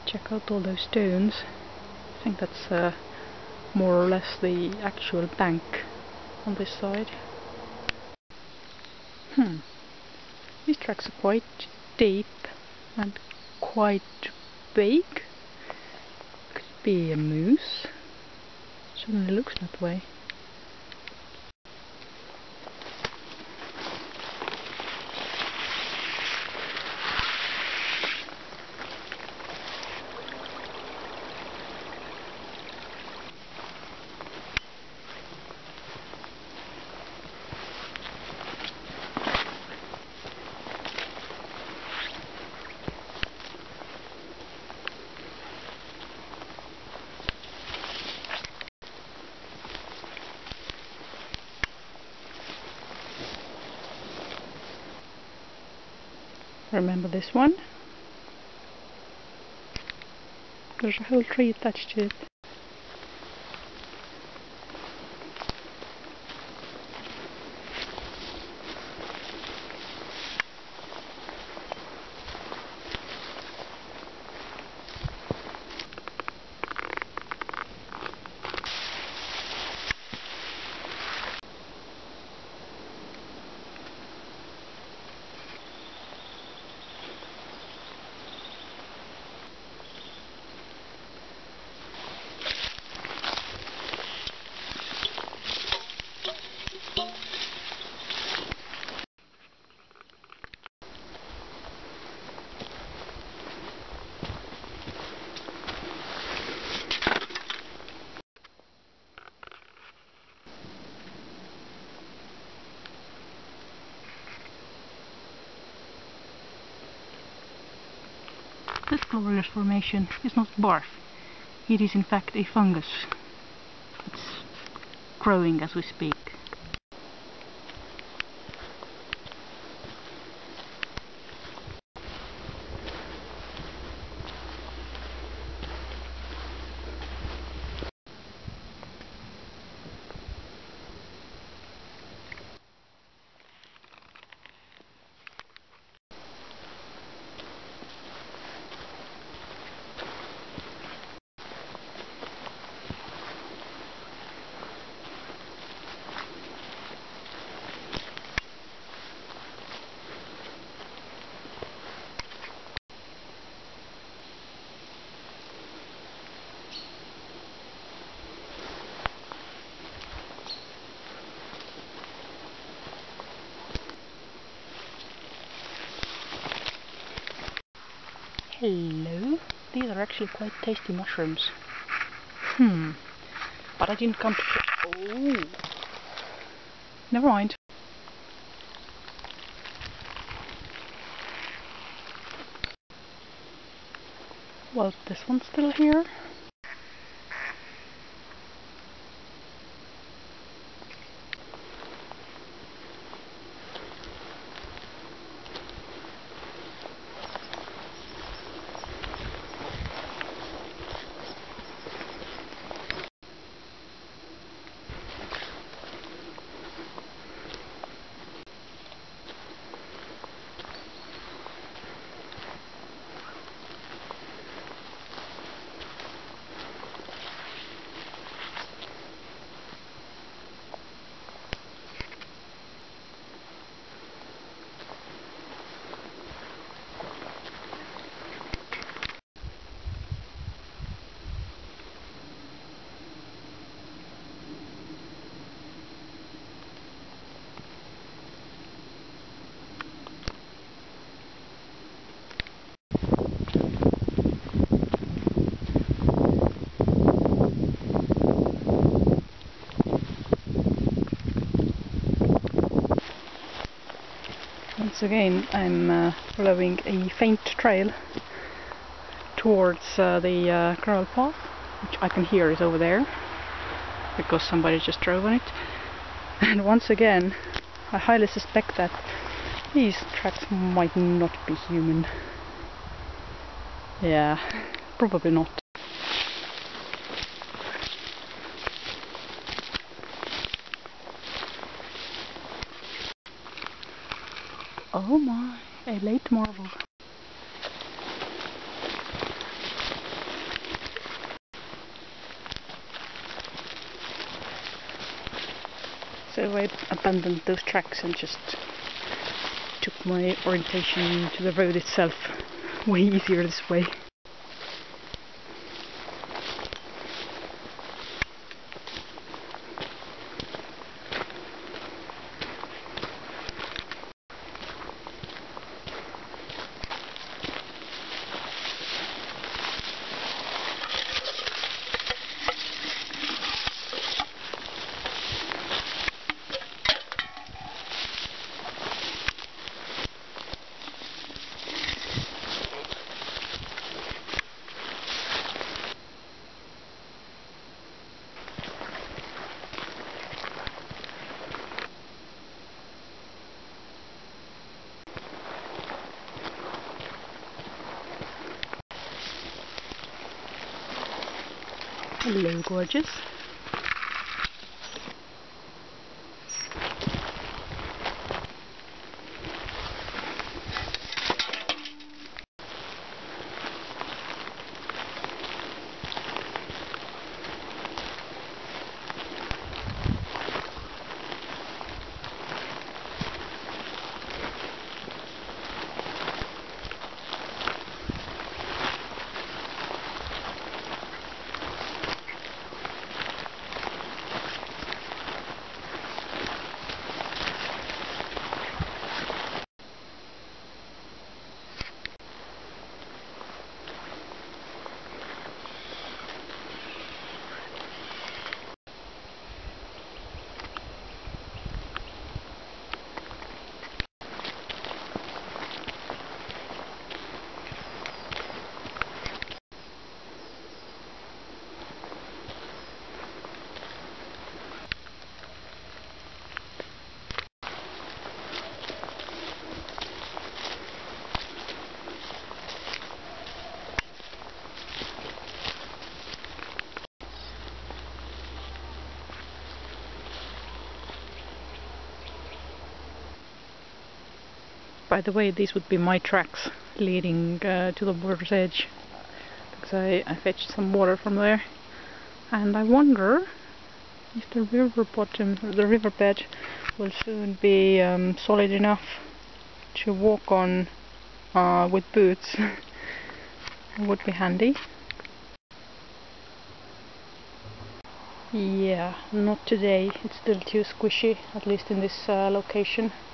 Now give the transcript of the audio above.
Check out all those stones. I think that's more or less the actual bank on this side. These tracks are quite deep and quite big. Could be a moose. Certainly looks that way. Remember this one? There's a whole tree attached to it. This glorious formation is not barf. It is in fact a fungus. It's growing as we speak. Hello, these are actually quite tasty mushrooms. But I didn't come to... Oh! Never mind. Well, this one's still here. Once again, I'm following a faint trail towards the gravel path, which I can hear is over there, because somebody just drove on it. And once again, I highly suspect that these tracks might not be human. Yeah, probably not. Oh my, a late marvel. I abandoned those tracks and just took my orientation to the road itself. Way easier this way. Hello, gorgeous. By the way, these would be my tracks leading to the water's edge, because I fetched some water from there, and I wonder if the river bottom, or the riverbed, will soon be solid enough to walk on with boots. It would be handy. Yeah, not today. It's still too squishy, at least in this location.